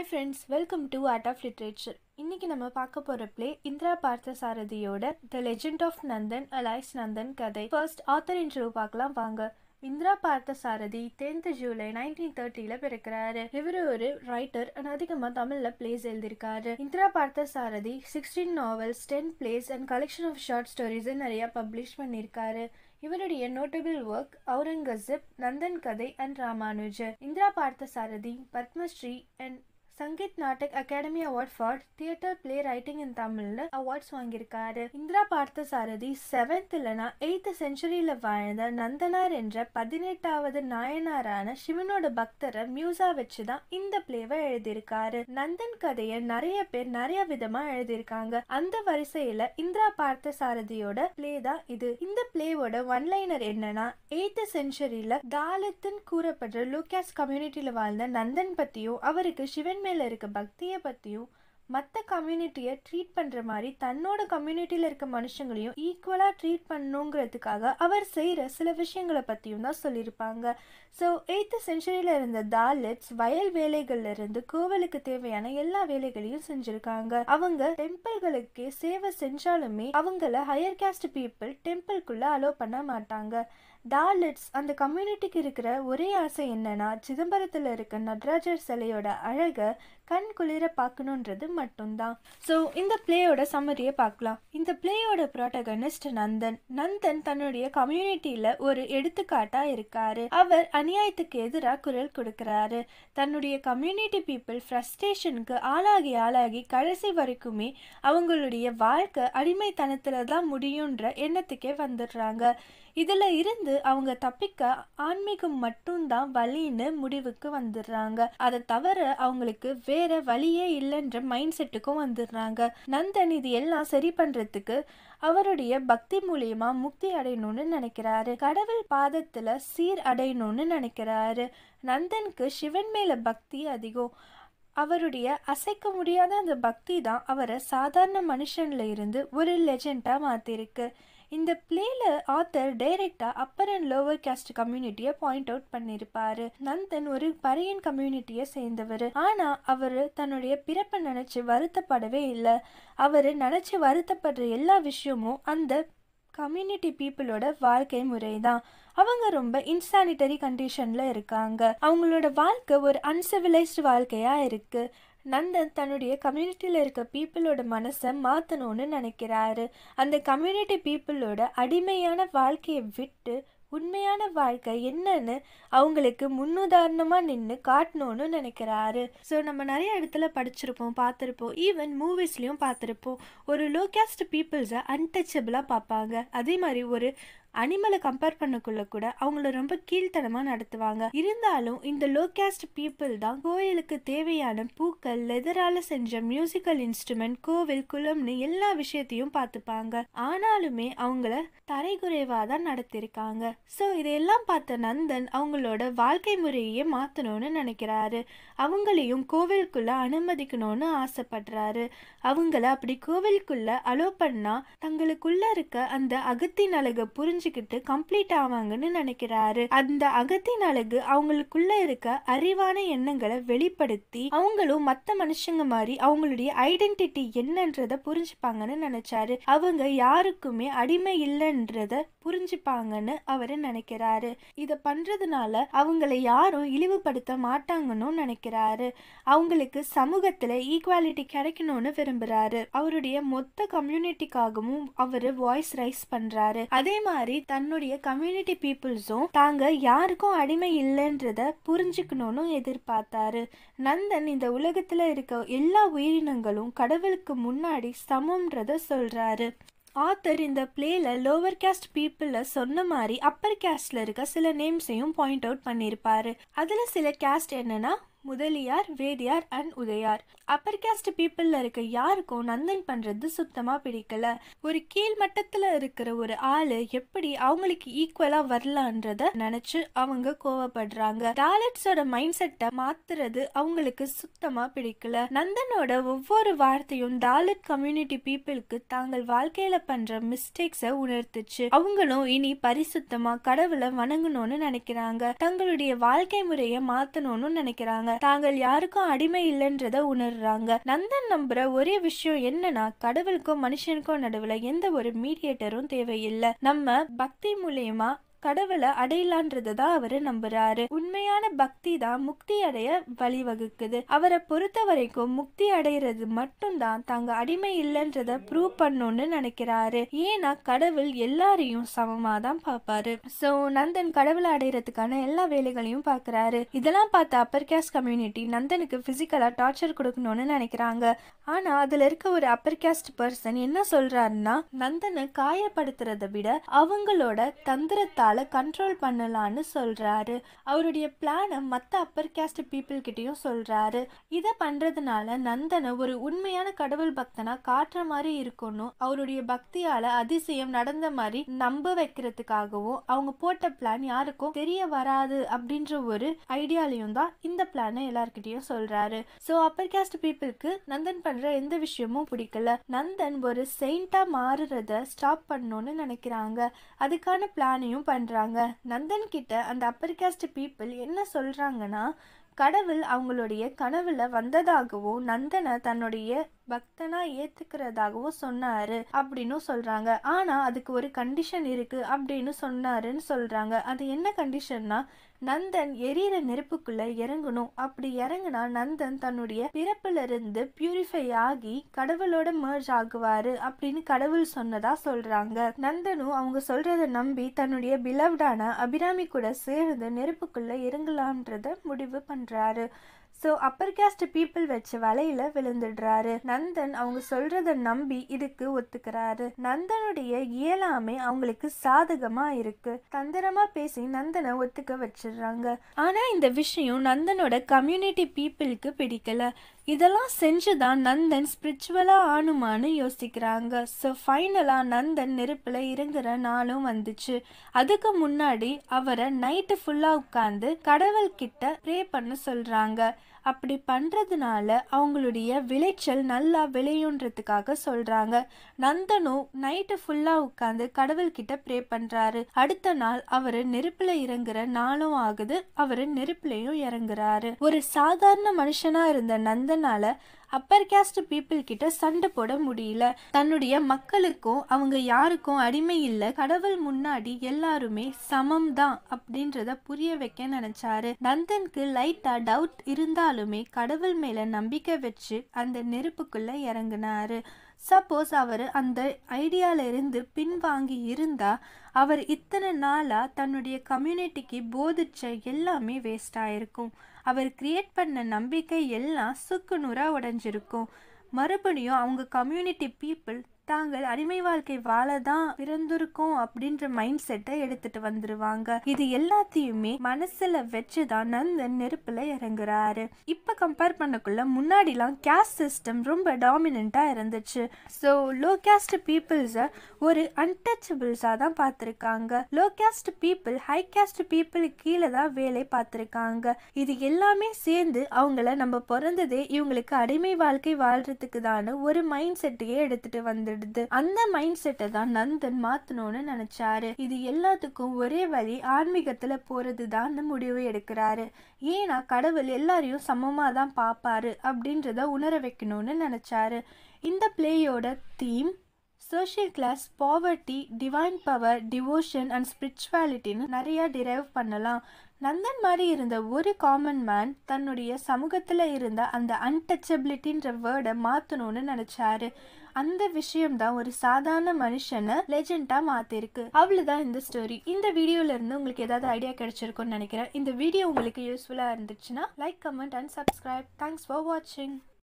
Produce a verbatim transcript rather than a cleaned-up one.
friends, welcome to Art of Literature. இன்னைக்கு நம்ம பார்க்க போற பிளே இந்திரா பார்த்தசாரதியோட the legend of Nandan alias Nandan கதை. ஃபர்ஸ்ட் ஆத்தர் இன்ட்ரோ பார்க்கலாம் வாங்க. Indira Parthasarathy tenth July nineteen தேர்ட்டில பிறக்கிறாரு. இவரு ஒரு ரைட்டர் அண்ட் அதிகமா தமிழ்ல பிளேஸ் எழுதியிருக்காரு. Indira Parthasarathy sixteen novels, ten plays and collection of short stories நிறைய பப்ளிஷ் பண்ணியிருக்காரு. இவருடைய நோட்டபிள் ஒர்க் அவுரங்கசீப், நந்தன் கதை and Ramanujar. Indira Parthasarathy Padmashri and Sangeet Natak academy award for theatre play writing in தமிழ்ல அவார்ட்ஸ் வாங்கியிருக்காரு. இந்திரா பார்த்தசாரதி செவன்த் இல்லனா எய்த் செஞ்சுரியில வாழ்ந்த நந்தனார் என்ற பதினெட்டாவது நாயனாரான சிவனோட பக்தரை மியூசா வச்சுதான் இந்த பிளேவை எழுதியிருக்காரு. நந்தன் கதையை நிறைய பேர் நிறைய விதமா எழுதியிருக்காங்க. அந்த வரிசையில இந்திரா பார்த்தசாரதியோட பிளே தான் இது. இந்த பிளேவோட ஒன்லைனர் என்னன்னா, எய்த் செஞ்சுரியில தாலித்துன்னு கூறப்படுற லோகாஸ் கம்யூனிட்டியில வாழ்ந்த நந்தன் பத்தியும் அவருக்கு சிவன் மேல இருக்க பக்தியை பத்தியும் மற்ற கம்யூனிட்டியை ட்ரீட் பண்ற மாதிரி தன்னோட கம்யூனிட்டியில இருக்க மனுஷங்களையும் ஈக்குவலா ட்ரீட் பண்ணணுங்கிறதுக்காக அவர் செய்யற சில விஷயங்களை பத்தியும் தான் சொல்லியிருப்பாங்க. ஸோ எய்த் செஞ்சுரியில இருந்த தாலிட்ஸ் வயல் வேலைகள்ல இருந்து கோவிலுக்கு தேவையான எல்லா வேலைகளையும் செஞ்சிருக்காங்க. அவங்க டெம்பிள்களுக்கு சேவை செஞ்சாலுமே அவங்கள ஹையர் காஸ்ட் பீப்புள் டெம்பிள்குள்ள அலோவ் பண்ண மாட்டாங்க. தாலிட்ஸ் அந்த கம்யூனிட்டிக்கு இருக்கிற ஒரே ஆசை என்னன்னா, சிதம்பரத்துல இருக்க நடராஜர் சிலையோட அழக கண் குளிர பார்க்கணுன்றது மட்டும்தான். ஸோ இந்த பிளேயோட சம்மரியை பார்க்கலாம். இந்த பிளேயோட ப்ரோட்டகனிஸ்ட் நந்தன். நந்தன் தன்னுடைய கம்யூனிட்டியில ஒரு எடுத்துக்காட்டா இருக்காரு. அவர் அநியாயத்துக்கு எதிராக குரல் கொடுக்கிறாரு. தன்னுடைய கம்யூனிட்டி பீப்புள் ஃப்ரஸ்ட்ரேஷனுக்கு ஆளாகி ஆளாகி கடைசி வரைக்குமே அவங்களுடைய வாழ்க்கை அடிமைத்தனத்துல தான் முடியுன்ற எண்ணத்துக்கே வந்துடுறாங்க. இதுல இருந்து அவங்க தப்பிக்க ஆன்மீகம் மட்டும்தான் வழின்னு முடிவுக்கு வந்துடுறாங்க. அதை தவிர அவங்களுக்கு வேற வழியே இல்லைன்ற மைண்ட் செட்டுக்கும் வந்துடுறாங்க. நந்தன் இது எல்லாம் சரி பண்றதுக்கு அவருடைய பக்தி மூலியமா முக்தி அடையணும்னு நினைக்கிறாரு. கடவுள் பாதத்துல சீர் அடையணும்னு நினைக்கிறாரு. நந்தனுக்கு சிவன் மேல பக்தி அதிகம். அவருடைய அசைக்க முடியாத அந்த பக்தி தான் அவரை சாதாரண மனுஷன்ல இருந்து ஒரு லெஜெண்டா மாத்திருக்கு. இந்த பிளேல ஆத்தர் டைரக்டா அப்பர் அண்ட் லோவர் காஸ்ட் கம்யூனிட்டியை பாயிண்ட் அவுட் பண்ணிருப்பாரு. நந்தன் ஒரு பறையன் கம்யூனிட்டியை சேர்ந்தவர். ஆனா அவரு தன்னுடைய பிறப்பை நினைச்சு வருத்தப்படவே இல்லை. அவரு நினைச்சு வருத்தப்படுற எல்லா விஷயமும் அந்த கம்யூனிட்டி பீப்புளோட வாழ்க்கை முறை தான். அவங்க ரொம்ப இன்சானிட்டரி கண்டிஷன்ல இருக்காங்க. அவங்களோட வாழ்க்கை ஒரு அன்சிவிலைஸ்டு வாழ்க்கையா இருக்கு. நந்தன் தன்னுடைய கம்யூனிட்டியில இருக்க பீப்புளோட மனசை மாத்தணும்னு நினைக்கிறாரு. அந்த கம்யூனிட்டி பீப்புளோட அடிமையான வாழ்க்கையை விட்டு உண்மையான வாழ்க்கை என்னன்னு அவங்களுக்கு முன்னுதாரணமா நின்று காட்டணும்னு நினைக்கிறாரு. ஸோ நம்ம நிறைய இடத்துல படிச்சிருப்போம், பார்த்துருப்போம், ஈவன் மூவிஸ்லயும் பார்த்துருப்போம். ஒரு லோ காஸ்ட் பீப்புள்ஸை அன்டச்சபிளா பார்ப்பாங்க. அதே மாதிரி ஒரு அனிமலை கம்பேர் பண்ணக்குள்ள கூட அவங்கள ரொம்ப கீழ்த்தனமா நடத்துவாங்க. இருந்தாலும் இந்த லோ காஸ்ட் பீப்புள் தான் கோயிலுக்கு தேவையான பூக்கள், லெதரால செஞ்ச மியூசிக்கல் இன்ஸ்ட்ருமெண்ட், கோவில், குளம்னு எல்லா விஷயத்தையும் பார்த்துப்பாங்க. ஆனாலுமே அவங்கள தரைக்குறைவா தான் நடத்திருக்காங்க. ஸோ இதையெல்லாம் பார்த்த நந்தன் அவங்களோட வாழ்க்கை முறையே மாத்தணும்னு நினைக்கிறாரு. அவங்களையும் கோவிலுக்குள்ள அனுமதிக்கணும்னு ஆசைப்படுறாரு. அவங்கள அப்படி கோவிலுக்குள்ள அலோ பண்ணா தங்களுக்குள்ள இருக்க அந்த அகத்தின் அழகை புரிஞ்சுக்கிட்டு கம்ப்ளீட் ஆவாங்கன்னு நினைக்கிறாரு. அந்த அகத்தின் அழகு அவங்களுக்குள்ள இருக்க அறிவான எண்ணங்களை வெளிப்படுத்தி அவங்களும் மற்ற மனுஷங்க மாதிரி அவங்களுடைய ஐடென்டிட்டி என்னன்றத புரிஞ்சுப்பாங்கன்னு நினைச்சாரு. அவங்க யாருக்குமே அடிமை இல்லைன்றத புரிஞ்சுப்பாங்கன்னு அவரு நினைக்கிறாரு. இத பண்றதுனால அவங்களை யாரும் இழிவுபடுத்த மாட்டாங்கன்னு நினைக்கிறாரு. அவங்களுக்கு சமூகத்துல ஈக்குவாலிட்டி கிடைக்கணும்னு விரும்புறாரு. அவருடைய மொத்த கம்யூனிட்டிக்காகவும் அவரு வாய்ஸ் ரைஸ் பண்றாரு. அதே மாதிரி தன்னுடைய கம்யூனிட்டி பீப்புள்ஸும் தாங்க யாருக்கும் அடிமை இல்லைன்றத புரிஞ்சுக்கணும்னு எதிர்பார்த்தாரு. நந்தன் இந்த உலகத்துல இருக்க எல்லா உயிரினங்களும் கடவுளுக்கு முன்னாடி சமம்ன்றத சொல்றாரு. ஆத்தர் இந்த பிளேல லோவர் காஸ்ட் பீப்புள சொன்ன மாதிரி அப்பர் காஸ்ட்ல இருக்க சில நேம்ஸையும் பாயிண்ட் அவுட் பண்ணியிருப்பாரு. அதுல சில காஸ்ட் என்னன்னா Mudaliar, Vediyar and Udayar. Upper caste பீப்புள்ல இருக்க யாருக்கும் நந்தன் பண்றது சுத்தமா பிடிக்கல. ஒரு கீழ் மட்டத்துல இருக்கிற ஒரு ஆளு எப்படி அவங்களுக்கு ஈக்குவலா வரலான்றத நினைச்சு அவங்க கோவப்படுறாங்க. டாலட்ஸோட மைண்ட் செட்டை மாத்துறது அவங்களுக்கு சுத்தமா பிடிக்கல. நந்தனோட ஒவ்வொரு வார்த்தையும் டாலட் கம்யூனிட்டி பீப்புளுக்கு தாங்கள் வாழ்க்கையில பண்ற மிஸ்டேக்ஸ உணர்த்துச்சு. அவங்களும் இனி பரிசுத்தமா கடவுளை வணங்கணும்னு நினைக்கிறாங்க. தங்களுடைய வாழ்க்கை முறையை மாத்தணும்னு நினைக்கிறாங்க. ஆகுறாங்க. தாங்கள் யாருக்கும் அடிமை இல்லைன்றத உணர்றாங்க. நந்தன் நம்புற ஒரே விஷயம் என்னன்னா, கடவுளுக்கும் மனுஷனுக்கும் நடுவுல எந்த ஒரு மீடியேட்டரும் தேவையில்லை. நம்ம பக்தி மூலியமா கடவுளை அடையலான்றதான் அவரு நம்புறாரு. உண்மையான பக்தி தான் முக்தி அடைய வழிவகுக்குது. அவரை பொறுத்த வரைக்கும் முக்தி அடையிறது மட்டும்தான் தாங்க அடிமை இல்லைன்றத ப்ரூவ் பண்ணணும்னு நினைக்கிறாரு. ஏன்னா கடவுள் எல்லாரையும் சமமா தான் பார்ப்பாரு. சோ நந்தன் கடவுளை அடையறதுக்கான எல்லா வேலைகளையும் பாக்குறாரு. இதெல்லாம் பார்த்த அப்பர் கேஸ்ட் கம்யூனிட்டி நந்தனுக்கு பிசிக்கலா டார்ச்சர் கொடுக்கணும்னு நினைக்கிறாங்க. ஆனா அதுல இருக்க ஒரு அப்பர் கேஸ்ட் பர்சன் என்ன சொல்றாருன்னா, நந்தனை காயப்படுத்துறதை விட அவங்களோட தந்திரத்தால கண்ட்ரோல் பண்ணலான்னு சொல்றாரு. அவருடைய பிளானை மத்த அப்பர் கேஸ்ட் பீப்புள் கிட்டயும் சொல்றாரு. இத பண்றதுனால நந்தனை ஒரு உண்மையான கடவுள் பக்தனா காட்டுற மாதிரி இருக்கணும். அவருடைய பக்தியால அதிசயம் நடந்த மாதிரி நம்ப வைக்கிறதுக்காகவும் அவங்க போட்ட பிளான் யாருக்கும் தெரிய வராது அப்படின்ற ஒரு ஐடியாலையும் தான் இந்த பிளானை எல்லார்கிட்டயும் சொல்றாரு. சோ அப்பர் கேஸ்ட் பீப்புளுக்கு நந்தன் பண்ற எந்த விஷயமும் பிடிக்கல. நந்தன் ஒரு செயிண்டா மாறுறத ஸ்டாப் பண்ணணும்னு நினைக்கிறாங்க. அதுக்கான பிளானையும் பண்றாங்க. நந்தன் கிட்ட அந்த அப்பர் கேஸ்ட் பீப்புள் என்ன சொல்றாங்கன்னா, கடவுள் அவங்களுடைய கனவுல வந்ததாகவும் நந்தனை தன்னுடைய பக்தனா ஏத்துக்கிறதாகவும் சொன்னாரு அப்படின்னு சொல்றாங்க. ஆனா அதுக்கு ஒரு கண்டிஷன் இருக்கு அப்படின்னு சொன்னாருன்னு சொல்றாங்க. அது என்ன கண்டிஷன்னா, நந்தன் எரியிற நெருப்புக்குள்ள இறங்கணும். அப்படி இறங்குனா நந்தன் தன்னுடைய பிறப்புல இருந்து பியூரிஃபை ஆகி கடவுளோட மர்ஜ் ஆகுவாரு அப்படின்னு கடவுள் சொன்னதா சொல்றாங்க. நந்தனும் அவங்க சொல்றத நம்பி தன்னுடைய பிலவ்டான அபிராமி கூட சேர்ந்து நெருப்புக்குள்ள இறங்கலாம்ன்றத முடிவு பண்றாரு. ஸோ அப்பர் கேஸ்ட் பீப்புள் வச்ச வலையில விழுந்துடுறாரு. நந்தன் அவங்க சொல்றத நம்பி இதுக்கு ஒத்துக்கிறாரு. நந்தனுடைய இயலாமை அவங்களுக்கு சாதகமா இருக்கு. தந்திரமா பேசி நந்தனை ஒத்துக்க வச்சிடுறாங்க. ஆனா இந்த விஷயம் நந்தனோட கம்யூனிட்டி பீப்புளுக்கு பிடிக்கல. இதெல்லாம் செஞ்சுதான் நந்தன் ஸ்பிரிச்சுவலா ஆணுமான்னு யோசிக்கிறாங்க. ஸோ ஃபைனலா நந்தன் நெருப்புல இறங்குற நாளும் வந்துச்சு. அதுக்கு முன்னாடி அவரை நைட்டு ஃபுல்லா உட்கார்ந்து கடவுள் கிட்ட ப்ரே பண்ண சொல்றாங்க. அப்படி பண்றதுனால அவங்களுடைய விளைச்சல் நல்லா விளையுன்றதுக்காக சொல்றாங்க. நந்தனும் நைட்டு ஃபுல்லா உட்கார்ந்து கடவுள் கிட்ட ப்ரே பண்றாரு. அடுத்த நாள் அவரு நெருப்புல இறங்குற நாளும் ஆகுது. அவரு நெருப்புலயும் இறங்குறாரு. ஒரு சாதாரண மனுஷனா இருந்த நந்தனால அப்பர் கேஸ்ட் பீப்புள் கிட்ட சண்டை போட முடியல. தன்னுடைய மக்களுக்கும் அவங்க யாருக்கும் அடிமை இல்லை, கடவுள் முன்னாடி எல்லாருமே சமம் தான் அப்படின்றத புரிய வைக்க நினைச்சாரு. நந்தனுக்கு லைட்டா டவுட் இருந்தாலுமே கடவுள் மேல நம்பிக்கை வச்சு அந்த நெருப்புக்குள்ள இறங்குனாரு. சப்போஸ் அவர் அந்த ஐடியால இருந்து பின்வாங்கி இருந்தா அவர் இத்தனை நாளா தன்னுடைய கம்யூனிட்டிக்கு போதிச்ச எல்லாமே வேஸ்ட் ஆயிருக்கும். அவர் கிரியேட் பண்ண நம்பிக்கை எல்லாம் சுக்கு நூறா உடைஞ்சிருக்கும். மறுபடியும் அவங்க கம்யூனிட்டி பீப்புள் தாங்கள் அடிமை வாழ்க்கை வாழதான் பிறந்திருக்கோம் அப்படின்ற மைண்ட் செட்டை எடுத்துட்டு வந்துருவாங்க. இது எல்லாத்தையுமே மனசுல வச்சுதான் நந்தன் நெருப்புல இறங்குறாரு. இப்ப கம்பேர் பண்ணக்குள்ள முன்னாடிலாம் கேஸ்ட் சிஸ்டம் ரொம்ப டாமினண்டா இருந்துச்சு. ஸோ லோ கேஸ்ட் பீப்புள்ஸ ஒரு அன்டச்சபிள்ஸா தான் பார்த்திருக்காங்க. Low caste people high caste people கீழே தான் வேலை பார்த்திருக்காங்க. இது எல்லாமே சேர்ந்து அவங்கள நம்ம பிறந்ததே இவங்களுக்கு அடிமை வாழ்க்கை வாழ்றதுக்கு தானு ஒரு மைண்ட் செட்டையே எடுத்துட்டு வந்துடுது. அந்த மைண்ட் செட்டை தான் நந்தன் மாத்தணும்னு நினைச்சாரு. இது எல்லாத்துக்கும் ஒரே வழி ஆன்மீகத்துல போறதுதான் முடிவு எடுக்கிறாரு. ஏன்னா கடவுள் எல்லாரையும் சமமா தான் பாப்பாரு அப்படின்றத உணர வைக்கணும்னு நினைச்சாரு. இந்த பிளேயோட theme social class, poverty, divine power, devotion and ஸ்பிரிச்சுவாலிட்டின்னு நிறைய டிரைவ் பண்ணலாம். நந்தன் மாதிரி இருந்த ஒரு காமன் மேன் தன்னுடைய சமூகத்துல இருந்த அந்த அன்டச்சபிலிட்டின்ற வேர்டை மாத்தணும்னு நினைச்சாரு. அந்த விஷயம் தான் ஒரு சாதாரண மனுஷனை லெஜெண்டா மாத்திருக்கு. அவ்வளவுதான் இந்த ஸ்டோரி. இந்த வீடியோல இருந்து உங்களுக்கு ஏதாவது ஐடியா கிடைச்சிருக்கும்னு நினைக்கிறேன். இந்த வீடியோ உங்களுக்கு யூஸ்ஃபுல்லா இருந்துச்சுன்னா like, comment and subscribe. Thanks for வாட்சிங்.